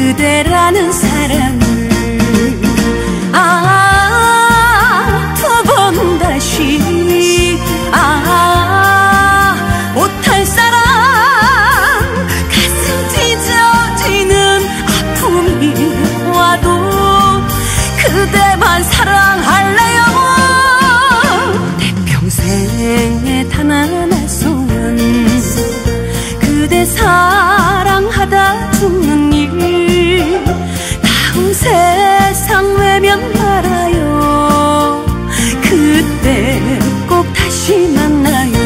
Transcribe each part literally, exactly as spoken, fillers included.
그대라는 사랑을 아, 두 번 다시 아, 못할 사랑 가슴 찢어지는 아픔이 와도 그대만 사랑할래요. 내 평생에 단 하나 소원 그대 사랑하다 죽는 일 다음 세상 외면 말아요. 그때 꼭 다시 만나요.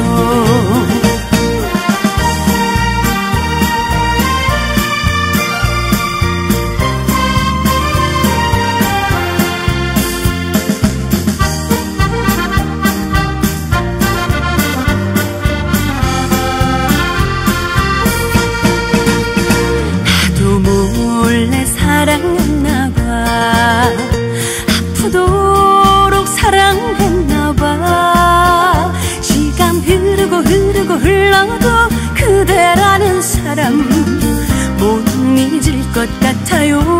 사랑했나봐 아프도록 사랑했나봐 시간 흐르고 흐르고 흘러도 그대라는 사람 못 잊을 것 같아요.